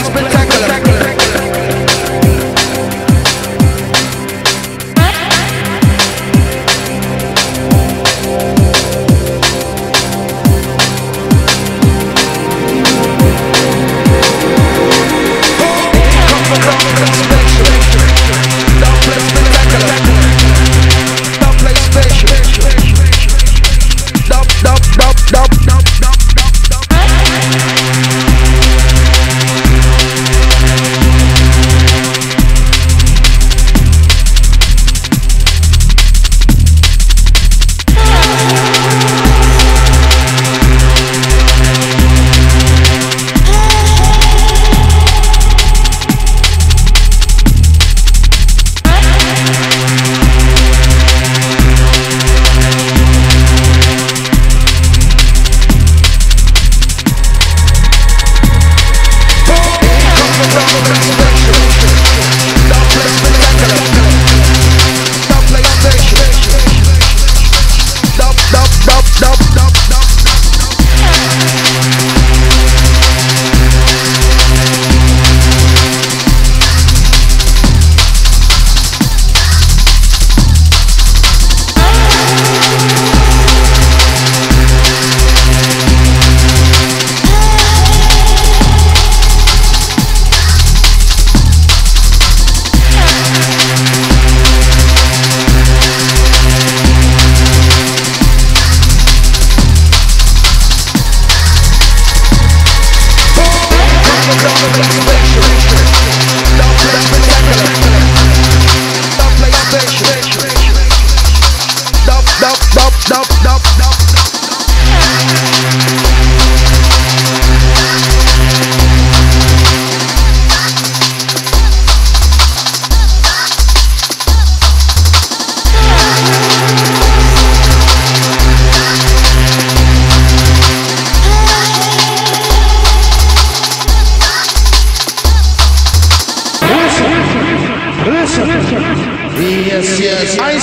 Yes, yes, I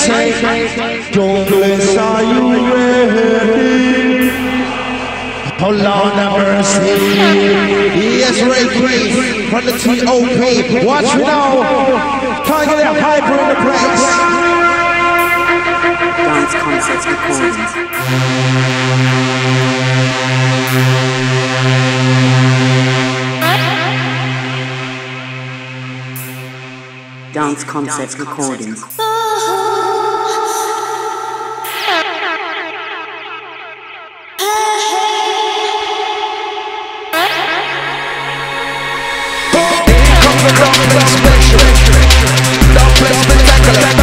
say, Douglas, are you ready? Oh Lord have mercy. Yes, Ray Green from the T.O.P. Watch me now. Try to get a hyper in the place. Dance Concepts Recordings. Dance Concepts Recordings. Don't play spectacular.